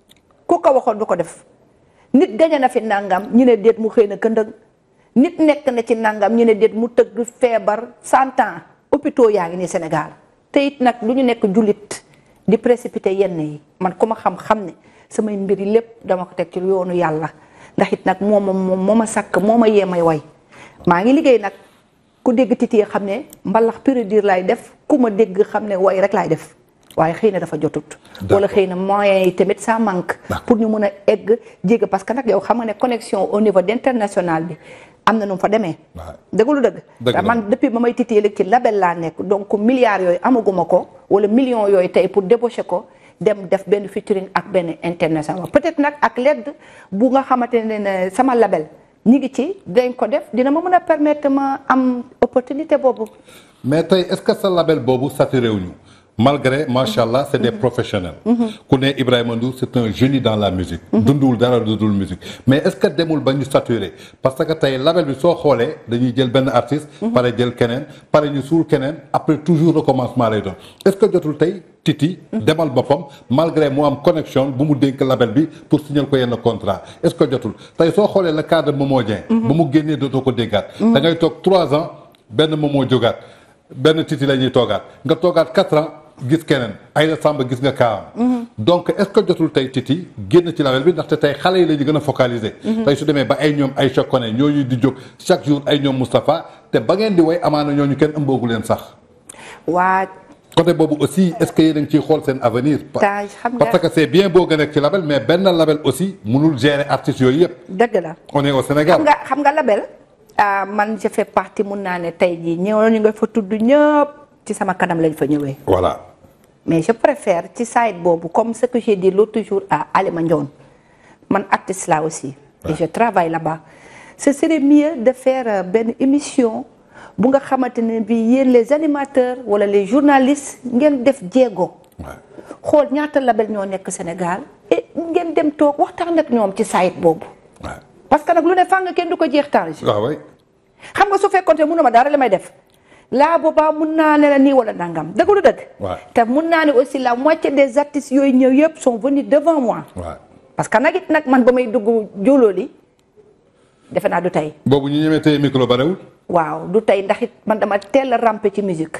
ku ko waxoon du ko def nit gañe na fi nangam ñu ne déet mu xëy na këndëg nit nekk na ci nangam ñu ne déet mu tëgg feebar 100 ans hôpitaux yaa ngi nii Sénégal te it nag du ñu nekk jullit di précipité yenn yi man ku ma xam ne samay mbir yi lépp dama ko teg ci yoonu yàlla ndax it nag moo ma sàkk moo ma yee may way maa ngi liggéey nag ku dégg Titiyee xam ne mbalax pure dire laay def ku ma dégg xam ne way rek laay def waaye xëy na dafa jotut wala xëy na moyens yi tamit ça manque pour ñu mën a egg jégg parce que nag yow xam nga ne connexion au niveau d'international bi am na nu mu fa demee dëgg lu dëgg man depuis ba may Titiyee léegi ci label laa nekk donc milliards yooyu amaguma ko wala millions yooyu tey pour débaucher ko dem def benn featuring ak benn international peut-être nag ak l'aide bu nga xamante ne sama label ñi ngi ci dañ ko def dina ma mën a permettre ma am opportunité boobu. mais tey est-ce que sa label boobu saturé wuñu malgré macha allah c'est des professionnels. ku ne Ibrahima Ndour c'est un génie dans la musique. dunduwul dara dundul musique mais est-ce que demul ba ñu saturé parce que tey label bi soo xoolee dañuy jël benn artiste. pare jël keneen pare ñu suul keneen après toujours recommencement lay doon est-ce que jotul tey. Titi demal boppam malgré mu am connexion bu mu dénk label bi pour signer ko yenn contrat est-ce que jotul tey soo xoolee le cas de Momo Dieng ba mu génnee dootoo ko déggaat da ngay toog 3 ans benn Momo jógaat benn Titi la ñuy toogaat nga toogaat 4 ans gis keneen Aïda Samba gis nga kaam donc est-ce que jotul tey Titi génn ci label bi ndaxte tey xale yi la ñu gën a focaliser tey su demee ba ay ñoom ay Chokone ñooñu di jóg chaque jour ay ñoom Moustapha te ba ngeen di way amaana ñooñu kenn ëmboogu leen sax waa côté boobu aussi est-ce que yéen a ngi ciy xool seen avenir. parce que c'est bien boo nga nekk ci label mais benn label aussi mënul gérer artistes yooyu yëpp. dëgg la on est au Sénégal. xam nga label. man je fais partie mun naa ne tey jii ñëwoon nga fa tudd ñëpp ci sama kanam lañ fa ñëwee. voilà. mais je préfère ci side boobu comme ce que j'ai dit l'autre jour à Alima Ndione man artiste là aussi. et je travaille là-bas. ce serait mieux de faire benn émission. bu nga xamante ne bi yéen les animateurs wala les journalistes ngeen def jéego xool ñaata label ñoo nekk Sénégal et ngeen dem toog waxtaan ak ñoom ci site boobu parce que nag lu ne fàng kenn du ko jeex Tange xam nga su fekkoon te mënuma dara li may def laa boobaa mun naa ne la nii wala nangam dëgg lu dëgg te mun naa ne aussi la moitié des artistes yooyu ñëw yëpp sont venus devant moi parce que nag it nag man ba may dugg jóolooli defe naa du tey boobu ñu ñemee tey micro barewul waaw du tey ndax it man dama teel a ramper ci musique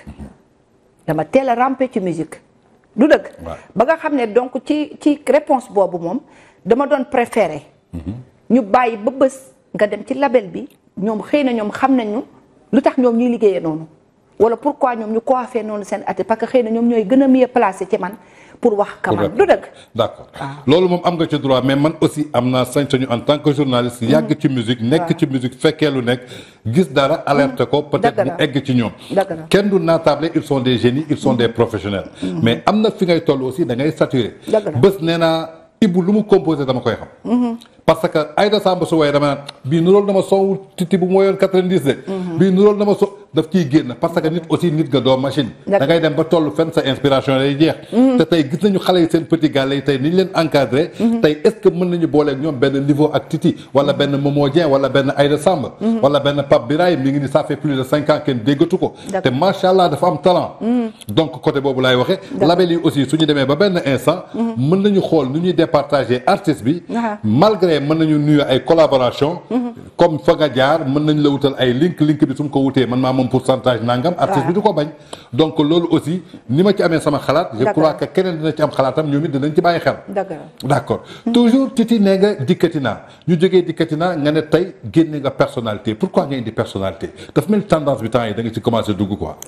du dëgg ba nga xam ne donc ci réponse boobu moom dama doon préférer ñu bàyyi ba bés nga dem ci label bi ñoom xëy na ñoom xam nañu lu tax ñoom ñuy liggéeyee noonu wala pourquoi ñoom ñu coiffé noonu seen at parce que xëy na ñoom ñooy gën a mieux placé ci man pour wax kaman du dëgg d'accord loolu moom am nga ci droit mais man aussi am naa sañ-sañu en tant que journaliste yàgg ci musique nekk ci musique fekkee lu nekk gis dara alerte ko peut-être mu egg ci ñoom kenn du naatable ils sont des génies ils sont des professionnels mais am na fi ngay toll aussi da ngay saturé bés nee naa Ibou lu mu composé dama koy xam parce que Aïda Samba su woyee dama naan bii nurool dama soowu Titi bu mu woyoon 90 de bii nurool dama so daf ciy génn parce que nit aussi nit nga doo machine. da ngay dem ba toll fenn sa inspiration lay jeex. te tey gis nañu xale yi seen petit gars lay tey ni ñu leen encadré. tey est-ce que mën nañu booleeg ñoom benn niveau ak Titi wala benn Momo Dieng wala benn Aïda Samb. wala benn Pape Biraye mi ngi ni ça fait plus de 5 ans kenn déggatu ko. te macha allah dafa am talent. donc côté boobu laay waxee. label yi aussi su ñu demee ba benn instant. mën nañu xool nu ñuy départager artiste bi. malgré mën nañu nuyu ay collaboration comme fa nga jaar mën nañ la wutal ay link bi su ma ko wutee man maa moom pourcentage nangam. artiste bi du ko bañ. donc loolu aussi ni ma ci amee sama xalaat. je crois que keneen dina ci am xalaatam ñoom it dinañ ci bàyyi xel. d'accord toujours Titi nee nga dikkati naa ñu jógee dikkati naa nga ne tey génne nga personnalité pourquoi nga indi personnalité dafa mel tendance bi temps yi da nga ci commencé dugg quoi.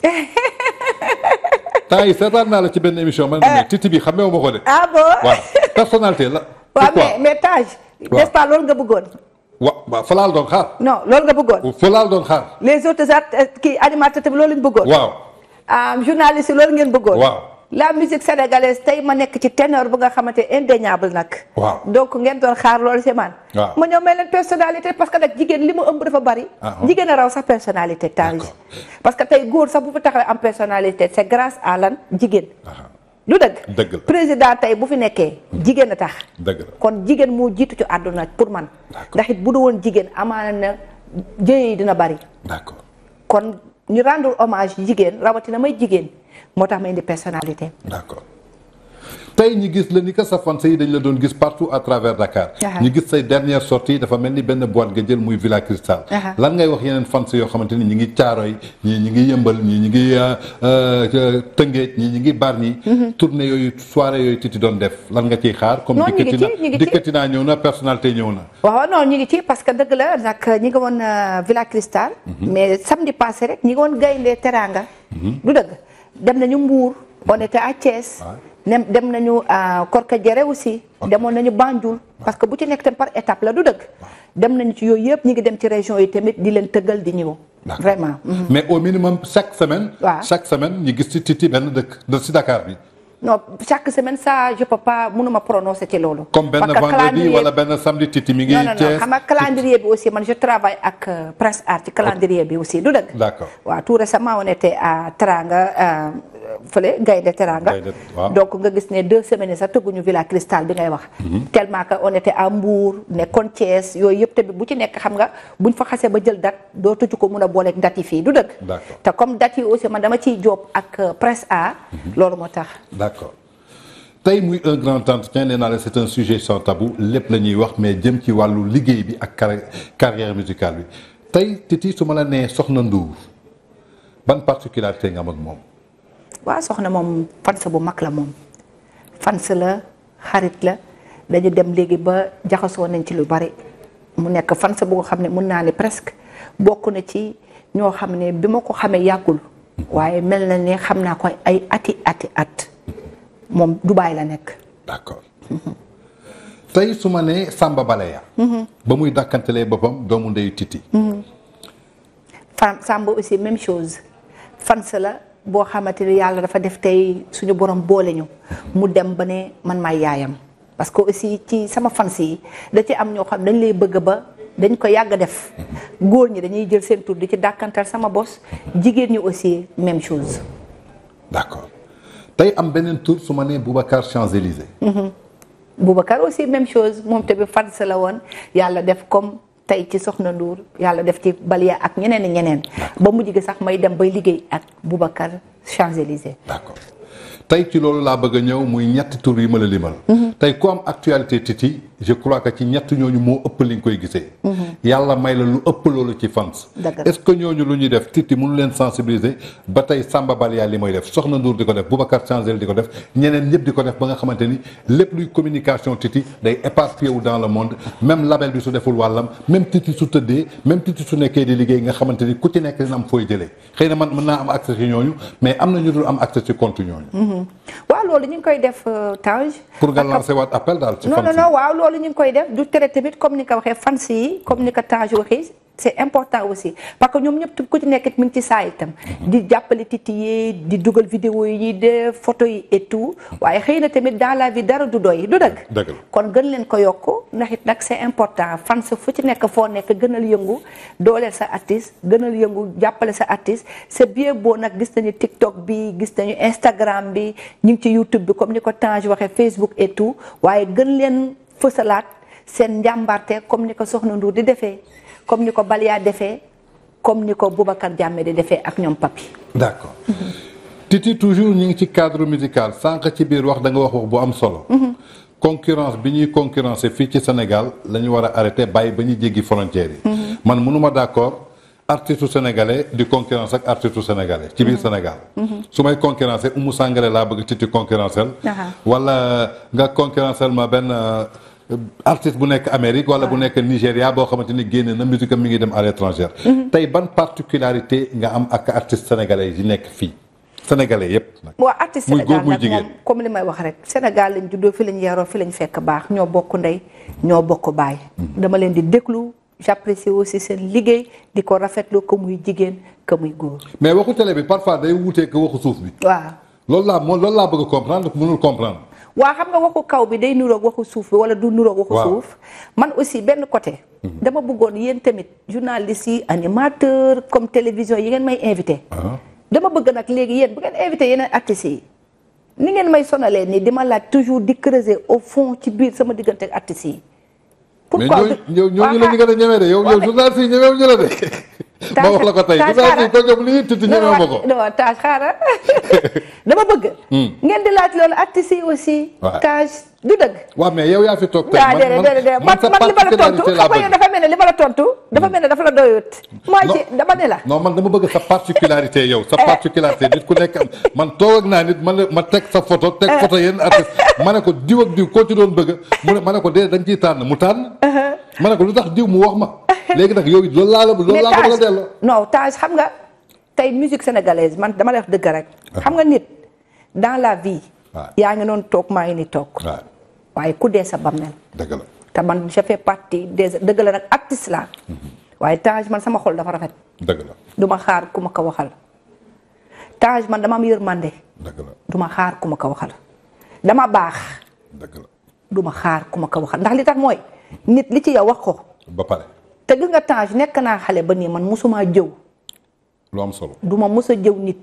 temps yi seetaan naa la ci benn émission man ne Titi bi xamee wu ma ko de. ah bon waaw personnalité la. waaw mais Taj. n'est-ce pas loolu nga bëggoon. waaw fa laal doon xaar. non loolu nga bëggoon. fa laal doon xaar. les autres kii animateurs tamit loolu lañ bëggoon. waaw. journaliste loolu ngeen bëggoon. waaw. la musique sénégalaise tey ma nekk ci ténor bu nga xamante indéniable nag. waaw donc ngeen doon xaar loolu si man. waaw ma ñëw may leen personnalité parce que nag jigéen li mu ëmb dafa bari. jigéen a raw sax personnalité Taj. parce que tey góor sax bu fi taxawee am personnalité c'est grâce à lan jigéen. lu dëgg. dëgg la président tey bu fi nekkee. jigéen a tax. dëgg la kon jigéen moo jiitu ci àdduna pour man. ndax it bu du woon jigéen amaana na jëye yi dina bari. d'accord kon ñu rendre hommage jigéen rawatina may jigéen moo tax ma indi personnalité. d'accord tey ñu gis la ni que sa fans yi dañ la doon gis partout à travers Dakar. ñu gis say dernière sortie dafa mel ni benn boîte nga jël muy Villa Cristal. lan ngay wax yeneen fans yoo xamante ni ñi ngi Caaroy ñii ñi ngi Yëmbal ñii ñi ngi Tëngéej ñii ñi ngi Bargny. tournée yooyu soirée yooyu Titi doon def lan nga ciy xaar. comme dikkati naa ñëw na personnalité ñëw na. waaw non ñu ngi ci parce que dëgg la nag ñi ngi woon Villa Cristal. mais samedi passé rek ñi ngi woon Gaynde Teranga. du dëgg dem nañu Mbour on était à Thiès. dem nañu Korkadiéré aussi. demoon nañu Banjul parce que bu ci nekk tam par étape la du dëgg. dem nañu ci yooyu yëpp ñi ngi dem ci région yi tamit di leen tëggal di ñëw. vraiment. mais au minimum chaque semaine. waaw chaque semaine ñu gis ci Titi benn dëkk ci Dakar bi. non chaque semaine ça je peux pas mënuma prononcer ci loolu. comme benn vendredi wala benn samedi Titi mi ngi. non xam nga calendrier bi aussi man je travaille ak Prince Art ci calendrier bi aussi du dëgg. d'accord waaw tout récemment on était à Teranga fële Gaynde Teranga. donc nga gis ne 2 semaines sax tëgguñu Villa Cristal bi ngay wax. tellement que on était à Mbour nekkoon Thiès yooyu yëpp tamit bu ci nekk xam nga buñ fa xasee ba jël date doo tëju ko mun a booleeg date yi fii du dëgg. te comme date yi aussi man dama ciy jóob ak Prince Art. loolu moo tax. d'accord tey muy un grand entretien nee naa la c'est un sujet sans tabou lépp la ñuy wax mais jëm ci wàllu liggéey bi ak carrière musicale bi tey Titi su ma la nee Soxna Ndour ban particularité nga am ak moom. waaw soxna moom fans bu mag la moom fans la xarit la dañu dem léegi ba jaxasoo nañ ci lu bari mu nekk fans bu nga xam ne mun naa ne presque bokk na ci ñoo xam ne bi ma ko xamee yàggul waaye mel na ne xam naa ko ay ati at moom Dubaay la nekk. d'accord tey su ma nee Samba Baleya. ba muy dàkkantelee boppam doomu ndeyu Titi. Samba aussi même chose fans la. boo xamante ni yàlla dafa def tey suñu borom boole ñu mu dem ba ne man maay yaayam parce que aussi ci sama fans yi da ci am ñoo xam dañ lay bëgg ba dañ ko yàgg def góor ñi dañuy jël seen tur di ci dàkkantal sama bos jigéen ñi aussi même chose. d'accord tey am beneen tur su ma nee Boubacar Champs-Élysées. Boubacar aussi même chose moom tamit fans la woon yàlla def comme. tey ci Soxna Ndour yàlla def ci Balia ak ñeneen ba mujj gi sax may dem bay liggéey ak Boubacar Champs-Élysées. d'accord tey ci loolu laa bëgg a ñëw muy ñetti tur yi ma la limal. tey ku am actualité Titi je crois que ci ñett ñooñu moo ëpp li nga koy gisee. yàlla may la lu ëpp loolu ci fans. est-ce que ñooñu lu ñuy def Titi mënu leen sensibiliser ba tey Samba Balia li mooy def Soxna Ndour di ko def Boubacar Champs-Élysées di ko def ñeneen ñëpp di ko def ba nga xamante ni lépp luy communication Titi day éparpillé wu dans le monde même label bi su deful wàllam même Titi su tëddee même Titi su nekkee di liggéey nga xamante ni ku ci nekk dina am fooy jëlee xëy na man mën naa am accès ci ñooñu mais am na ñu dul am accès ci compte ñooñu. waaw loolu ñu ngi koy def Tange. pour nga lancer waat appel daal ci fans yi. non waaw loolu ñu ngi koy def du tere tamit comme ni ko waxee fans yi comme ni ko Tange waxee c'est important aussi parce que ñoom ñëpp ku ci nekk mi ngi ci saa itam di jàppale Titi yi di dugal vidéo yi de photo yi et tout waaye xëy na tamit dans la vie dara du doy du dëgg kon gën leen ko yokk ndax it nag c'est important fan sa fu ci nekk foo nekk gënal yëngu dooleel sa artiste gënal yëngu jàppale sa artiste c'est bien beau nag gis nañu TikTok bi gis nañu Instagram bi ñu ngi ci YouTube bi comme ni ko Tange waxee Facebook et tout waaye gën leen fësalaat seen njàmbarte comme ni ko Soxna Ndour di defee comme ni ko Balia defee comme ni ko Boubacar Diamé di defee ak ñoom Papi. d'accord Titi toujours ñu ngi ci cadre musical sànq ci biir wax da nga wax bu am solo. concurrence bi ñuy concurrencer fii ci Sénégal la ñu war a arrêter bàyyi ba ñuy jéggi frontières yi. man mënuma d'accord artiste sénégalais di concurrence ak artiste sénégalais ci biir Sénégal. su may concurrencer Oumou Sangaré laa bëgg Titi concurrencel wala nga concurrencel ma benn. artiste bu nekk Amérique wala bu nekk Nigéria boo xamante ni génne na musique mi ngi dem à l'étranger. tey ban particularité nga am ak artiste sénégalais yi nekk fii sénégalais yépp nag. waaw artiste Sénégal nag moom comme li may wax rek Sénégal lañ juddoo fi lañ yaroo fi lañ fekk baax ñoo bokk ndey ñoo bokk baay. dama leen di déglu j'apprécie aussi seen liggéey di ko rafetlu que muy jigéen que muy góor. mais waxu télé bi parfois day wuutee que waxu suuf bi. waaw loolu laa bëgg a comprendre mënul comprendre. waa xam nga waxu kaw bi day nuroog waxu suuf bi wala du nuroog waxu suuf man aussi benn côté dama bëggoon yéen tamit journalistes yi animateur comme télévision yi ngeen may invité dama bëgg nag léegi yéen bu ngeen invité yeneen artistes yi ni ngeen may sonalee nii di ma laaj toujours di creuser au fond ci biir sama diggante ak artistes yi pourquoi mais ñooñu la ñu gën a ñemee de yow journaliste yi ñemew ñu la de ma wax la ko tey journaliste yi ko ñoom li Titi ñemew ma ko non Tange xaaral dama bëgg ngeen di laaj loolu artistes yi aussi Tange du dëgg waaw mais yow yaa fi toog tey man li ma la tontu xam nga dafa mel ne li ma la tontu dafa mel ne dafa la doyut moo ci dama ne la non man dama bëgg sa particularité yow sa particularité nit ku nekk am man toog ak naa nit ma teg sa photo teg photo yenn artiste ma ne ko diw ak diw koo ci doon bëgg mu ne ma ne ko dee dañ ciy tànn mu tànn ma ne ko lu tax diw mu wax ma léegi nag yow loolu laa ko bëgg a delloo non Tange xam nga tey musique sénégalaise man dama lay wax dëgg rek xam nga nit dans la vie yaa ngi noonu toog maa ngi ni toog waaye ku dee sa bàmmeel dëgg la te man je fais partie des dëgg la nag artiste la waaye Tange man sama xol dafa rafet dëgg la du ma xaar ku ma ko waxal Tange man dama am yërmande dëgg la du ma xaar ku ma ko waxal dama baax dëgg la du ma xaar ku ma ko waxal ndax li tax mooy nit li ci yow wax ko ba pare te gis nga Tange nekk naa xale ba nii man musuma jëw lu am solo du ma mës a jëw nit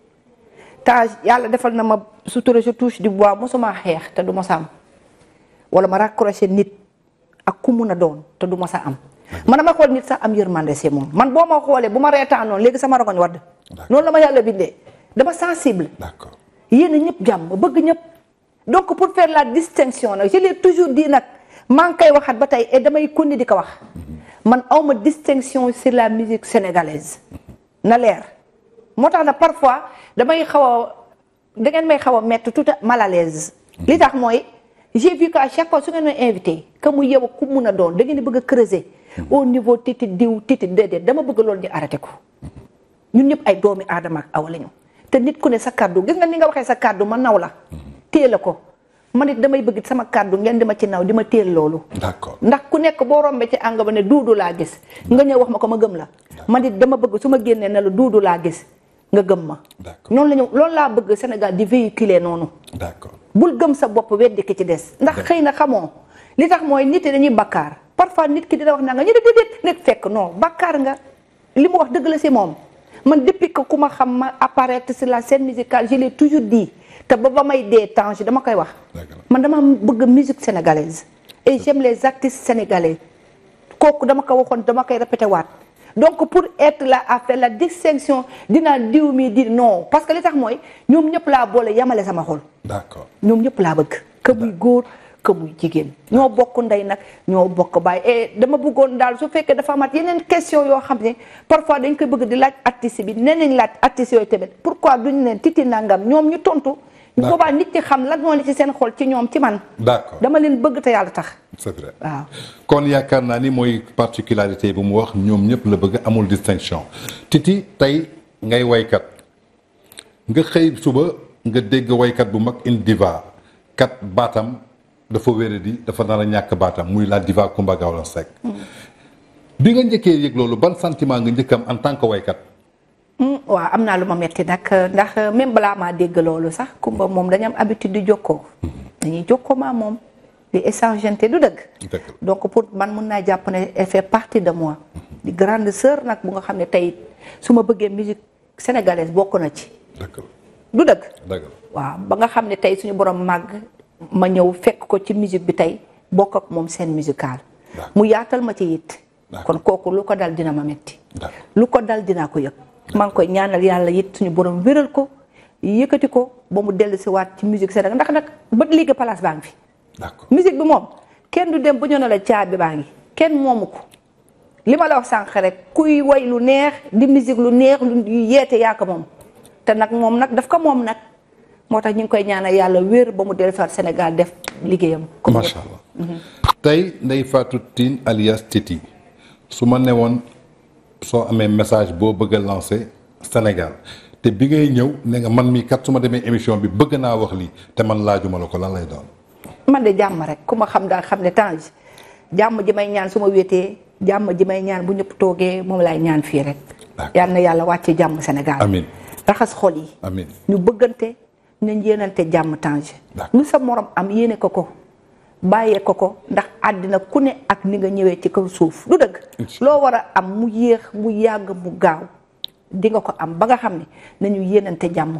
Tange yàlla defal na ma sutura je touche du bois musuma xeex te du ma sa am wala ma raccroché nit ak ku mun a doon te du ma sa am man dama xool nit sax am yërmande si moom man boo ma xoolee bu ma reetaanoon léegi sama rongoñ wadd noonu la ma yàlla bindee dama sensible d'accord yéen ñëpp jàmm bëgg ñëpp donc pour faire la distinction nag je l'ai toujours dit nag maa ngi koy waxaat ba tey et damay continuer di ko wax man awma distinction sur la musique sénégalaise na leer moo tax nag parfois damay xaw a da ngeen may xaw a mettre tout mal à l'aise li tax mooy j'ai vu que à chaque fois su ngeen may invité que mu yow ku mun a doon da ngeen di bëgg a creuser au niveau Titi diw Titi déedéet dama bëgg loolu ñu arrêté ko ñun ñëpp ay doomi aadama ak awa lañu te nit ku ne sa kàddu gis nga ni nga waxee sa kàddu ma naw la téye la ko man it damay bëgg sama kàddu ngeen di ma ci naw di ma téel loolu d'accord ndax ku nekk boo rombee ci àng ba ne duudu laa gis nga ñëw wax ma ko ma gëm la man it dama bëgg su ma génnee ne la duudu laa gis nga gëm ma noonu la ñu loolu laa bëgg Sénégal di véhiculer noonu d'accord bul gëm sa bopp weddi ki ci des ndax xëy na xamoo li tax mooy nit yi dañuy bakkaar parfois nit ki dina wax naa nga ñu ne déedéet nit fekk non bakkaar nga li mu wax dëgg la si moom man depuis que ku ma xam ma apparaître sur la scène musicale je l'ai toujours dit te ba may dee Tange dama koy wax man dama bëgg musique sénégalaise et j'aime les artistes sénégalais kooku dama ko waxoon dama koy répété waat donc pour être là à faire la distinction dinaa diw mi di non parce que li tax mooy ñoom ñëpp laa boole yamale sama xol d'accord ñoom ñëpp laa bëgg que muy góor que muy jigéen ñoo bokk ndey nag ñoo bokk baay et dama bëggoon daal su fekkee dafa amat yeneen question yoo xam ne parfois dañ koy bëgg di laaj artiste bi nee nañ laaj artiste yooyu tamit pourquoi duñu leen Titi nangam ñoom ñu tontu ñu boobaa nit ñi xam lan moo ne ci seen xol ci ñoom ci man d'accord dama leen bëgg te yàlla tax c'est vrai waaw kon yaakaar naa ni mooy particularité bu mu wax ñoom ñëpp la bëgg amul distinction Titi tey ngay waykat nga xëy suba nga dégg waykat bu mag une diva kat baatam dafa wéradi dafa nar a ñàkk baatam muy la diva Coumba Gawlo Seck bi nga njëkkee yëg loolu ban sentiment nga njëkkam en tant que waykat. waaw am naa lu ma metti nag ndax même balaa maa dégg loolu sax Kumba moom dañu am habitude di jokkoo. dañuy jokkoo maa moom di échangeante du dëgg. donc pour man mun naa jàpp ne elle fait partie de moi. di grande sœur nag bu nga xam ne tey su ma bëggee musique sénégalaise bokk na ci. du dëgg. waaw ba nga xam ne tey suñu borom màgg ma ñëw fekk ko ci musique bi tey bokk ak moom scène musicale. mu yaatal ma ci it. kon kooku lu ko dal dina ma metti lu ko dal dinaa ko yëg. maa ngi koy ñaanal yàlla it suñu borom wéral ko yëkkati ko ba mu dellu si waat ci musique Sénégal ndax nag ba léegi place baa ngi fi. d'accord musique bi moom kenn du dem bu ñu ne la caabi baa ngi kenn moomu ko li ma la wax sànq rek kuy way lu neex di musique lu neex lu yeete yaa ko moom te nag moom nag daf ko moom nag moo tax ñu ngi koy ñaanal yàlla wér ba mu dellu si waat Sénégal def liggéeyam. macha allah tey Ndeye Fatou Tine alias Titi su ma newoon soo amee message boo bëgg a lancer Sénégal te bi ngay ñëw ne nga man mii kat su ma demee émission bi bëgg naa wax lii te man laajuma la ko lan lay doon. man de jàmm rek ku ma xam daal xam ne Tange jàmm ji may ñaan su ma wéetee jàmm ji may ñaan bu ñëpp toogee moom laay ñaan fii rek. yal na yàlla wàcce jàmm Sénégal. amiin raxas xol yi. amiin ñu bëggante ñu yéenante jàmm Tange. lu sa morom am yéene ko bàyyee ko ndax àddina ku ne ak ni nga ñëwee ci kaw suuf du dëgg. loo war a am mu yéex mu yàgg mu gaaw di nga ko am ba nga xam ne nañu yéenante jàmm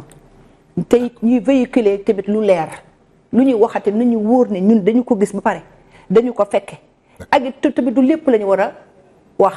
te it ñuy véhiculer tamit lu leer lu ñuy waxate nañu wóor ne ñun dañu ko gis ba pare dañu ko fekke ak it tamit du lépp la ñu war a wax.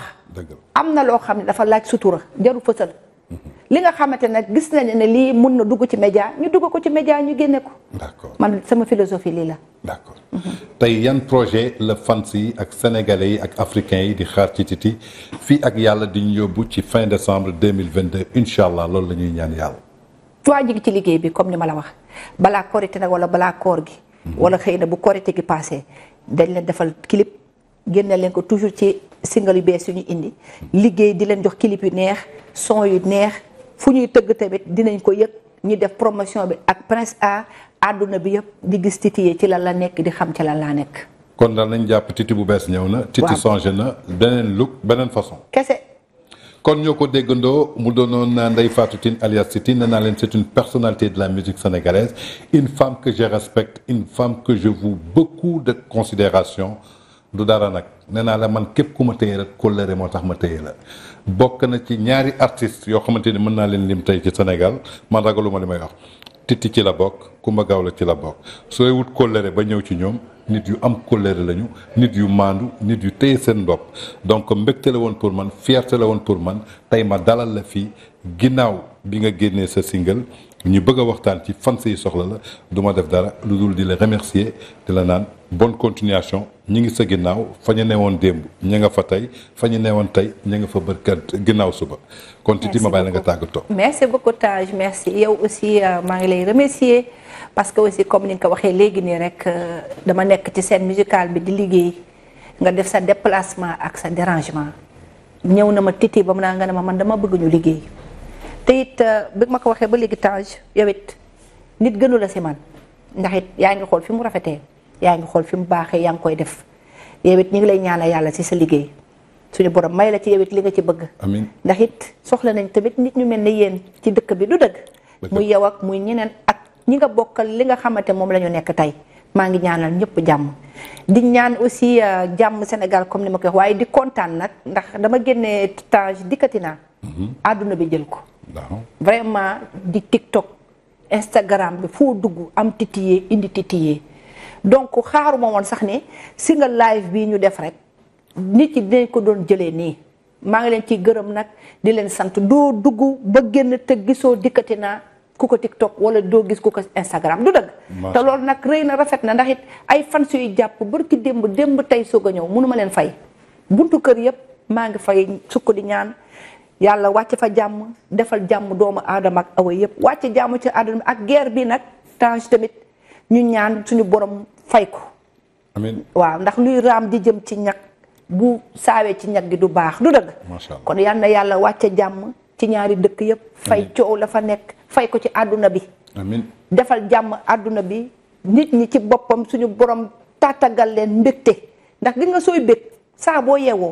am na loo xam ne dafa laaj sutura jaru fësal. li nga xamante nag gis nañu ne lii mun na dugg ci média ñu dugg ko ci média ñu génne ko. d'accord man sama philosophie lii la. d'accord tey yan projet la fans yi ak sénégalais yi ak africains yi di xaar ci Titi fii ak yàlla di ñu yóbbu ci fin décembre 2022 incha allah loolu la ñuy ñaan yàlla. waa ji ci liggéey bi comme ni ma la wax balaa korité nag wala balaa koor gi. wala xëy na bu korité gi passé dañ leen defal clip génne leen ko toujours ci single yu bees yu ñu indi liggéey di leen jox clip yu neex son yu neex fu ñuy tëgg tamit dinañ ko yëg ñu def promotion bi ak Prince A àdduna bi yëpp di gis Titi yee ci lan la nekk di xam ci lan laa nekk. kon daal nañ jàpp Titi bu bees ñëw na. Titi changé na beneen look beneen façon. kese. kon ñoo ko déggandoo mu doonoon Ndeye Fatou Tine alias Titi nee naa leen c'est une personnalité de la musique sénégalaise une femme que je respecte une femme que je voue beaucoup de considération du dara nag nee naa la man képp ku ma téye rek kóllëre moo tax ma téye la bokk na ci ñaari artistes yoo xamante ni mën naa leen lim tey ci Sénégal man ragaluma li may wax Titi ci la bokk Kumba Gawlo ci la bokk sooy wut kóllëre ba ñëw ci ñoom nit yu am kóllëre lañu nit yu maandu nit yu téye seen bopp donc mbégte la woon pour man fierté la woon pour man tey ma dalal la fii ginnaaw bi nga génnee sa single ñu bëgg a waxtaan ci fans yi soxla la du ma def dara lu dul di la remercier di la naan bonne continuation ñi ngi sa ginnaaw fa ñu newoon démb ña nga fa tey fa ñu newoon tey ña nga fa bërkat ginnaaw suba kon Titi ma bàyyi la nga tàggatoo. merci beaucoup Tange merci yow aussi maa ngi lay remercier parce que aussi comme ni nga ko waxee léegi nii rek dama nekk ci scène musicale bi di liggéey nga def sa déplacement ak sa dérangement ñëw na ma Titi ba mu naa nga ne ma man dama bëgg ñu liggéey te it bi ma ko waxee ba léegi Tange yow it nit gënu la si man ndax it yaa ngi xool fi mu rafetee yaa ngi xool fi mu baaxee yaa ngi koy def yow it ñu ngi lay ñaanal yàlla ci sa liggéey suñu borom may la ci yow it li nga ci bëgg. amiin ndax it soxla nañ tamit nit ñu mel ne yéen ci dëkk bi du dëgg. muy yow ak muy ñeneen ak ñi nga bokkal li nga xamante moom la ñu nekk tey maa ngi ñaanal ñëpp jàmm. di ñaan aussi jàmm Sénégal comme ni ma ko wax waaye di kontaan nag ndax dama génnee Tange dikkati naa. àdduna bi jël ko. vraiment di TikTok Instagram bi foo dugg am Titi yee indi Titi yee donc xaaruma woon sax ne single live bii ñu def rek nit ñi dinañ ko doon jëlee nii maa ngi leen ciy gërëm nag di leen sant doo dugg ba génn te gisoo dikkati naa ku ko TikTok wala doo gis ku ko Instagram du dëgg te loolu nag rëy na rafet na ndax it ay fans yuy jàpp barki démb tey soog a ñëw mënuma leen fay buntu kër yëpp maa ngi fay sukk di ñaan yàlla wàcc fa jàmm defal jàmm doomu aadama ak awa yëpp wàcc jàmm ci àdduna ak guerre bi nag Tange tamit ñu ñaan suñu borom fay ko. amiin waaw ndax luy raam di jëm ci ñag bu saawee ci ñag gi du baax du dëgg. macha allah kon yal na yàlla wàcce jàmm ci ñaari dëkk yëpp. fay coow la fa nekk fay ko ci àdduna bi. amiin defal jàmm àdduna bi nit ñi ci boppam suñu borom tàttagal leen mbégte ndax gi nga sooy bég saa boo yeewoo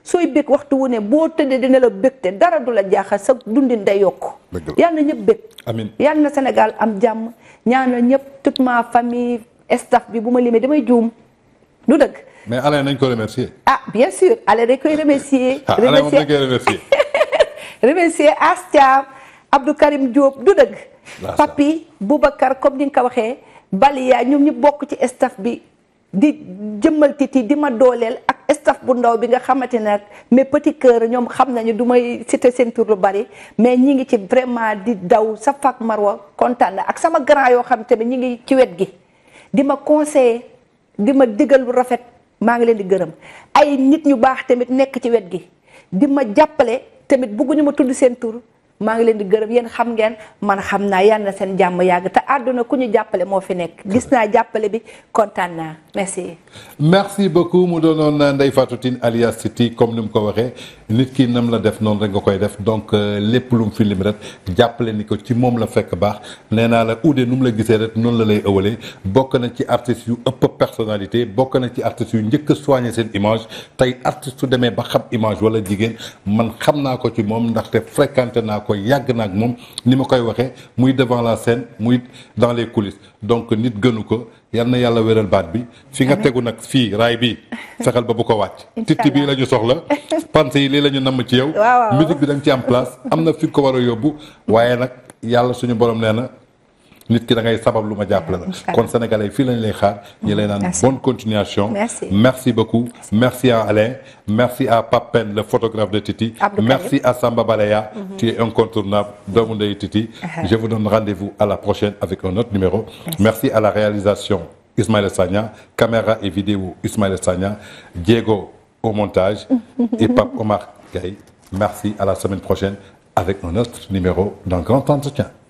sooy bëgg waxtu wu ne boo tëddee dina la bëgg te dara du la jaaxal sa dundin day yokk yal na ñëpp bëgg amiin yal na Sénégal am jàmm ñaanal ñëpp toute ma famille staff bi bu ma limee damay juum du dëgg mais Alain nañ ko remercier bien sûr Alain dañ koy remercier Alain moom dañ koy remercier remercier Astia Abdou Karim Diop du dëgg Papi Boubacar comme ni nga ko waxee Baliya ñoom ñu bokk ci staff bi di jëmmal Titi di ma dooleel ak staff bu ndaw bi nga xamante ne nag mes petits cœurs ñoom xam nañu du may citer seen tur lu bari mais ñi ngi ci vraiment di daw Safa ak Marwa kontaan na ak sama grand yoo xam tamit ñi ngi ci wet gi di ma conseiller di ma digal lu rafet maa ngi leen di gërëm ay nit ñu baax tamit nekk ci wet gi di ma jàppale tamit bëgguñu ma tudd seen tur maa ngi leen di gërëm yéen xam ngeen man xam naa yal na seen jàmm yàgg te àdduna ku ñu jàppale moo fi nekk gis naa jàppale bi kontaan naa merci. merci beaucoup mu doonoon Ndeye Fatou Tine alias Titi comme ni mu ko waxee nit ki nam la def noonu rek nga koy def donc lépp lu mu fi lim rek jàppale ni ko ci moom la fekk baax nee naa la ude nu mu la gisee rek noonu la lay ëwalee bokk na ci artistes yu ëpp personnalité bokk na ci artistes yu njëkk a soigné seen image tey artiste su demee ba xam image wala jigéen man xam naa ko ci moom ndaxte fréquenté naa ko yàgg naa ak moom ni ma koy waxee muy devant la scène muy dans les coulisses donc nit gënu ko yal na yàlla wéral baat bi fi nga tegu nag fii raay bi fexeel ba bu ko wàcc Titi bii la ñu soxla pense yi lii la ñu namm ci yow musique bi da nga ci am place am na fi ko war a yóbbu waaye nag yàlla suñu borom nee na nit ki da ngay sabab lu ma jàppale la kon sénégalais fii lañ lay xaar ñu lay naan bonne continuation merci beaucoup merci à Alain merci à Pape Pen le photographe de Titi merci à Samba Balaya tu es incontournable doomu ndey Titi je vous donne rendez-vous à la prochaine avec un autre numéro merci à la réalisation Ismaël Sagna caméra et vidéo Ismaël Sagna Diego au montage et Pape Omar Gaye merci à la semaine prochaine avec un autre numéro d'un grand entretien.